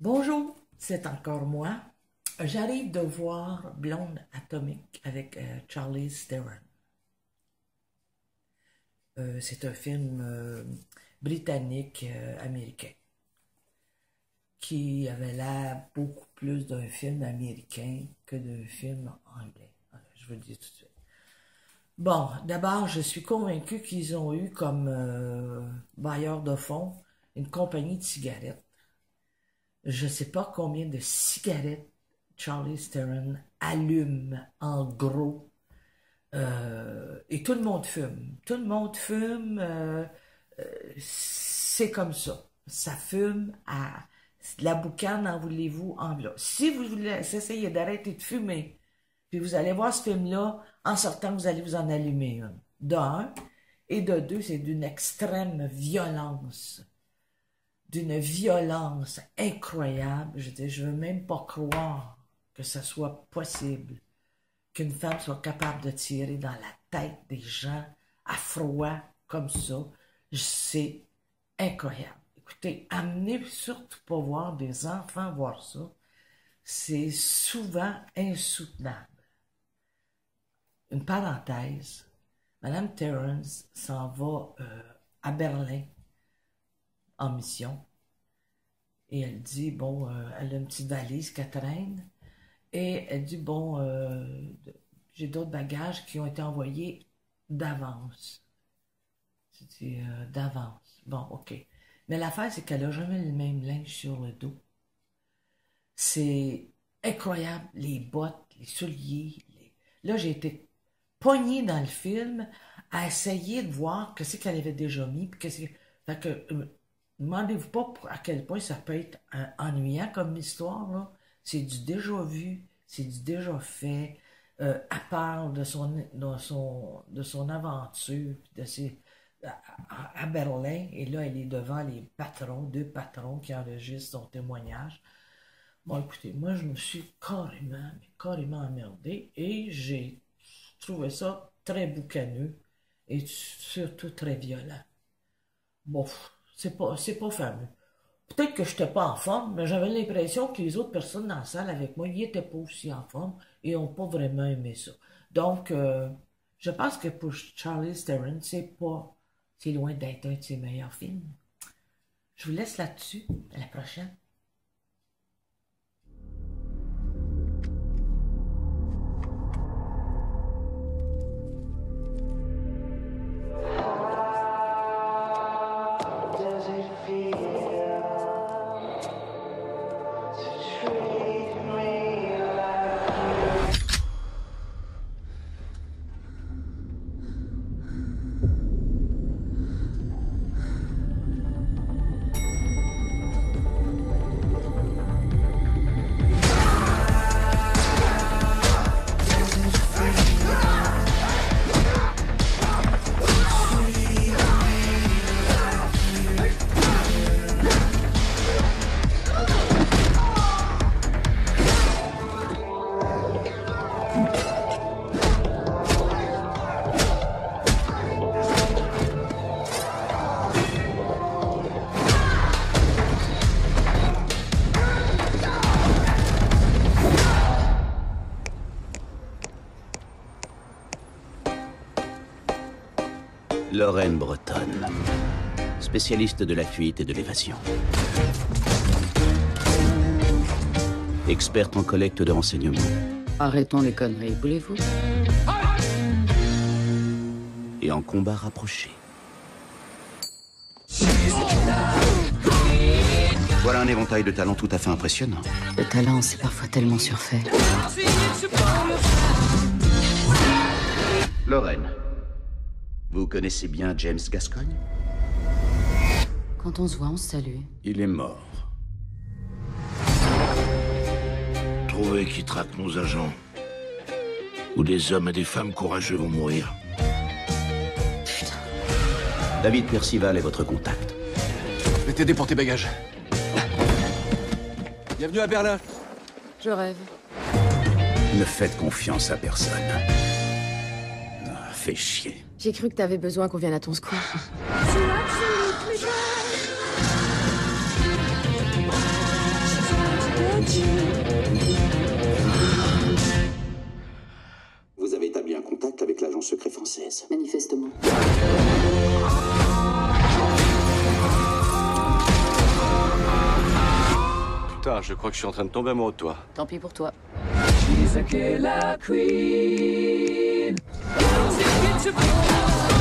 Bonjour, c'est encore moi. J'arrive de voir Blonde Atomique avec Charlize Theron. C'est un film britannique américain qui avait l'air beaucoup plus d'un film américain que d'un film anglais. Alors, je vous le dis tout de suite. Bon, d'abord, je suis convaincu qu'ils ont eu comme bailleur de fonds une compagnie de cigarettes. Je ne sais pas combien de cigarettes Charlize Theron allume en gros. Et tout le monde fume. Tout le monde fume. C'est comme ça. Ça fume à la boucane, en voulez-vous, en là. Si vous voulez essayer d'arrêter de fumer, puis vous allez voir ce film-là, en sortant, vous allez vous en allumer une. D'un. Et de deux, c'est d'une extrême violence. D'une violence incroyable. Je veux même pas croire que ça soit possible qu'une femme soit capable de tirer dans la tête des gens à froid comme ça. C'est incroyable. Écoutez, amenez surtout pas voir des enfants voir ça. C'est souvent insoutenable. Une parenthèse, Madame Terrence s'en va à Berlin en mission. Et elle dit, bon, elle a une petite valise qu'elle traîne. Et elle dit, bon, j'ai d'autres bagages qui ont été envoyés d'avance. Je dis, d'avance. Bon, OK. Mais l'affaire, c'est qu'elle n'a jamais le même linge sur le dos. C'est incroyable, les bottes, les souliers. Là, j'ai été poignée dans le film à essayer de voir qu'est-ce qu'elle avait déjà mis. Fait que, demandez-vous pas à quel point ça peut être ennuyant comme histoire, là. C'est du déjà vu, c'est du déjà fait. Elle parle de son aventure, à Berlin, et là, elle est devant les patrons, deux patrons qui enregistrent son témoignage. Bon, écoutez, moi, je me suis carrément emmerdé, et j'ai trouvé ça très boucaneux, et surtout très violent. Bon, c'est pas fameux. Peut-être que je n'étais pas en forme, mais j'avais l'impression que les autres personnes dans la salle avec moi, ils n'étaient pas aussi en forme et n'ont pas vraiment aimé ça. Donc, je pense que pour Charlize Theron, c'est loin d'être un de ses meilleurs films. Je vous laisse là-dessus. À la prochaine. Lorraine Breton, spécialiste de la fuite et de l'évasion. Experte en collecte de renseignements. Arrêtons les conneries, voulez-vous? Et en combat rapproché. Voilà un éventail de talents tout à fait impressionnant. Le talent, c'est parfois tellement surfait. Lorraine, vous connaissez bien James Gascoigne? Quand on se voit, on se salue. Il est mort. Trouvez qui traque nos agents. Où des hommes et des femmes courageux vont mourir. Putain. David Percival est votre contact. Je vais t'aider pour tes bagages. Bienvenue à Berlin. Je rêve. Ne faites confiance à personne. Ah, fait chier. J'ai cru que t'avais besoin qu'on vienne à ton secours. Vous avez établi un contact avec l'agence secret française. Manifestement. Putain, je crois que je suis en train de tomber amoureux de toi. Tant pis pour toi. She's a killer queen.